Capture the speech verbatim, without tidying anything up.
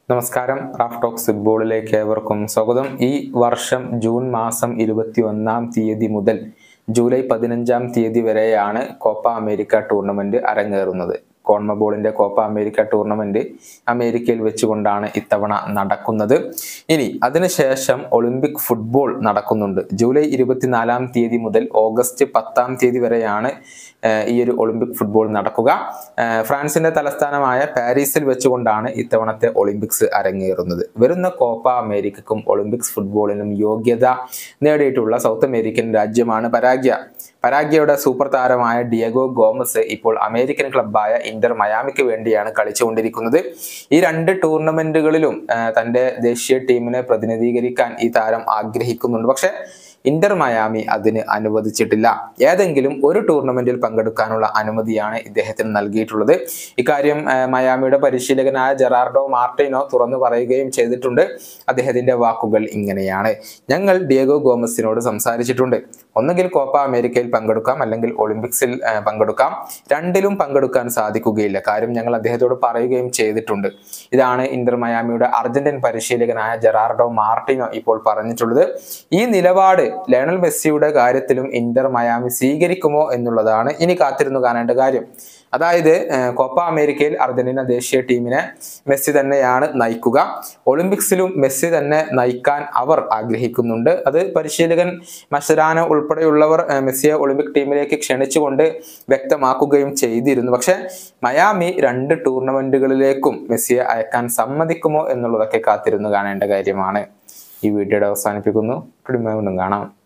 നമസ്കാരം. Raf talks ഫുട്ബോളിലേക്ക് ഏവർക്കും സ്വാഗതം. ഈ വർഷം ജൂൺ മാസം ഇരുപത്തി ഒന്നാം തീയതി മുതൽ ജൂലൈ പതിനഞ്ചാം തീയതി വരെയാണ് കോപ്പ അമേരിക്ക ടൂർണമെന്റ് അരങ്ങേറുന്നത്. കോൺമബോളിന്റെ കോപ്പ അമേരിക്ക ടൂർണമെന്റ് അമേരിക്കയിൽ വെച്ചുകൊണ്ടാണ് ഇത്തവണ നടക്കുന്നത്. ഇനി അതിനുശേഷം ഒളിമ്പിക് ഫുട്ബോൾ നടക്കുന്നുണ്ട്. ജൂലൈ ഇരുപത്തിനാലാം തീയതി മുതൽ ഓഗസ്റ്റ് പത്താം തീയതി വരെയാണ് ഈ ഒരു ഒളിമ്പിക് ഫുട്ബോൾ നടക്കുക. ഫ്രാൻസിന്റെ തലസ്ഥാനമായ പാരീസിൽ വെച്ചുകൊണ്ടാണ് ഇത്തവണത്തെ ഒളിമ്പിക്സ് അരങ്ങേറുന്നത്. വരുന്ന കോപ്പ അമേരിക്കക്കും ഒളിമ്പിക്സ് ഫുട്ബോളിനും യോഗ്യത നേടിയിട്ടുള്ള സൗത്ത് അമേരിക്കൻ രാജ്യമാണ് പരാഗ്വ. പരാഗ്വയുടെ സൂപ്പർ താരമായ ഡിയഗോ ഗോമസ് ഇപ്പോൾ അമേരിക്കൻ ക്ലബ്ബായ ഇന്റർ മയാമിക്ക് വേണ്ടിയാണ് കളിച്ചുകൊണ്ടിരിക്കുന്നത്. ഈ രണ്ട് ടൂർണമെന്റുകളിലും തന്റെ ദേശീയ ടീമിനെ പ്രതിനിധീകരിക്കാൻ ഈ താരം ആഗ്രഹിക്കുന്നുണ്ട്. പക്ഷെ ഇന്റർ മയാമി അതിന് അനുവദിച്ചിട്ടില്ല. ഏതെങ്കിലും ഒരു ടൂർണമെന്റിൽ പങ്കെടുക്കാനുള്ള അനുമതിയാണ് ഇദ്ദേഹത്തിന് നൽകിയിട്ടുള്ളത്. ഇക്കാര്യം മയാമിയുടെ പരിശീലകനായ ജെറാർഡോ മാർട്ടിനോ തുറന്നു പറയുകയും ചെയ്തിട്ടുണ്ട്. അദ്ദേഹത്തിന്റെ വാക്കുകൾ ഇങ്ങനെയാണ്: ഞങ്ങൾ ഡിയഗോ ഗോമസിനോട് സംസാരിച്ചിട്ടുണ്ട്. ഒന്നുകിൽ കോപ്പ അമേരിക്കയിൽ പങ്കെടുക്കാം, അല്ലെങ്കിൽ ഒളിമ്പിക്സിൽ പങ്കെടുക്കാം. രണ്ടിലും പങ്കെടുക്കാൻ സാധിക്കുകയില്ല. കാര്യം ഞങ്ങൾ അദ്ദേഹത്തോട് പറയുകയും ചെയ്തിട്ടുണ്ട്. ഇതാണ് ഇന്റർ മയാമിയുടെ അർജന്റീൻ പരിശീലകനായ ജെറാർഡോ മാർട്ടിനോ ഇപ്പോൾ പറഞ്ഞിട്ടുള്ളത്. ഈ നിലപാട് ലയണൽ മെസ്സിയുടെ കാര്യത്തിലും ഇന്റർ മയാമി സ്വീകരിക്കുമോ എന്നുള്ളതാണ് ഇനി കാത്തിരുന്നു കാണേണ്ട കാര്യം. അതായത് കോപ്പ അമേരിക്കയിൽ അർജന്റീന ദേശീയ ടീമിനെ മെസ്സി തന്നെയാണ് നയിക്കുക. ഒളിമ്പിക്സിലും മെസ്സി തന്നെ നയിക്കാൻ അവർ ആഗ്രഹിക്കുന്നുണ്ട്. അത് പരിശീലകൻ മസരാനോ ഉൾപ്പെടെയുള്ളവർ മെസ്സിയെ ഒളിമ്പിക് ടീമിലേക്ക് ക്ഷണിച്ചുകൊണ്ട് വ്യക്തമാക്കുകയും ചെയ്തിരുന്നു. പക്ഷെ മയാമി രണ്ട് ടൂർണമെന്റുകളിലേക്കും മെസ്സിയെ അയക്കാൻ സമ്മതിക്കുമോ എന്നുള്ളതൊക്കെ കാത്തിരുന്നു കാണേണ്ട കാര്യമാണ്. ഈ വീഡിയോയുടെ അവസാനിപ്പിക്കുന്നു. വീണ്ടും കാണാം.